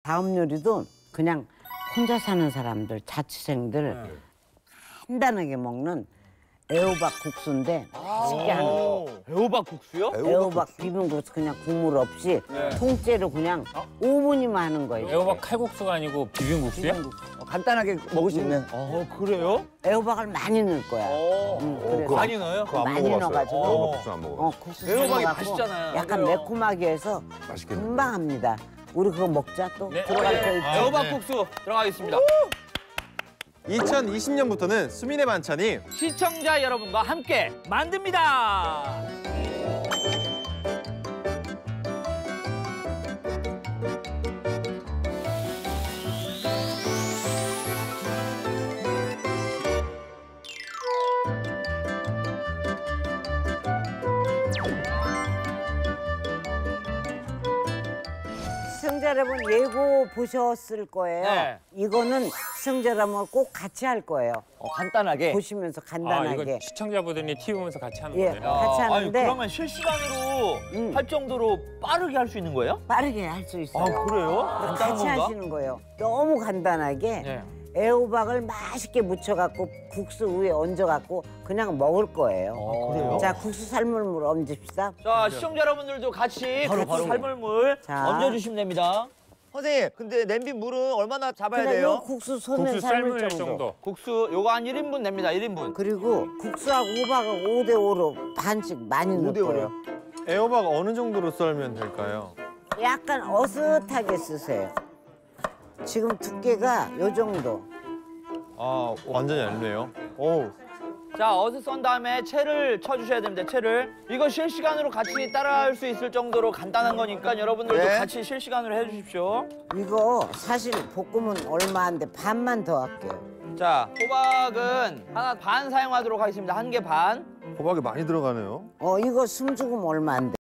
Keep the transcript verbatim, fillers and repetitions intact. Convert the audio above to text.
다음 요리도 그냥 혼자 사는 사람들, 자취생들 간단하게 먹는 애호박 국수인데 쉽게 하는 거. 애호박 국수요? 애호박 비빔국수 그냥 국물 없이 네. 통째로 그냥 오 분이면 하는 거예요. 애호박 칼국수가 아니고 비빔국수야? 비빔국수. 어, 간단하게 먹을 수 있는. 어, 그래요? 애호박을 많이 넣을 거야. 어, 응, 어, 그래서 많이 넣어요? 그거 안 많이 먹어봤어요. 넣어가지고. 애호박 국수 안 먹어. 어, 국수 애호박이 삶아갖고 맛있잖아요. 약간 맞아요. 매콤하게 해서 맛있겠네. 금방 합니다. 우리 그거 먹자 또. 네. 들어갈 거 있지. 애호박 네. 국수 들어가겠습니다. 이천이십 년부터는 수민의 반찬이 시청자 여러분과 함께 만듭니다. 시청자 여러분 예고 보셨을 거예요. 네. 이거는 시청자 여러분 꼭 같이 할 거예요. 어, 간단하게. 보시면서 아, 간단하게. 이거 시청자분들이 티비 보면서 같이 하는 예. 거네요. 같이 아니, 하는데 그러면 실시간으로 음. 할 정도로 빠르게 할 수 있는 거예요? 빠르게 할 수 있어요. 아, 그래요? 간단한 같이 건가? 하시는 거예요. 너무 간단하게 네. 애호박을 맛있게 무쳐갖고 국수 위에 얹어갖고 그냥 먹을 거예요. 아, 그래요? 자, 국수 삶을 물 얹읍시다. 자, 시청자 여러분들도 같이 바로, 국수 바로. 삶을 물 자. 얹어주시면 됩니다. 선생님, 근데 냄비 물은 얼마나 잡아야 그냥 요 돼요? 국수 손에 국수 삶을 삶을 정도. 정도. 국수 요거 한 일 인분 됩니다, 일 인분. 그리고 국수하고 호박을 오 대 오로 반씩 많이 넣을 오 대 오로요? 거예요. 애호박 어느 정도로 썰면 될까요? 약간 어슷하게 쓰세요. 지금 두께가 요 정도. 아, 완전 얇네요. 오, 자, 어슷 썬 다음에 채를 쳐주셔야 됩니다, 채를. 이거 실시간으로 같이 따라할 수 있을 정도로 간단한 거니까 여러분들도 네. 같이 실시간으로 해주십시오. 이거 사실 볶으면 얼마 안 돼. 반만 더 할게요. 자, 호박은 하나 반 사용하도록 하겠습니다, 한 개 반. 호박이 많이 들어가네요. 어, 이거 숨 죽으면 얼마 안 돼.